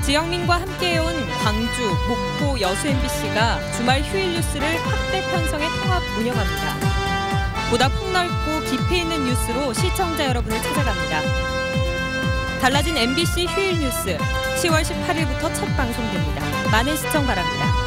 지영민과 함께해온 광주, 목포, 여수 MBC가 주말 휴일 뉴스를 확대 편성해 통합 운영합니다. 보다 폭넓고 깊이 있는 뉴스로 시청자 여러분을 찾아갑니다. 달라진 MBC 휴일 뉴스 10월 18일부터 첫 방송됩니다. 많은 시청 바랍니다.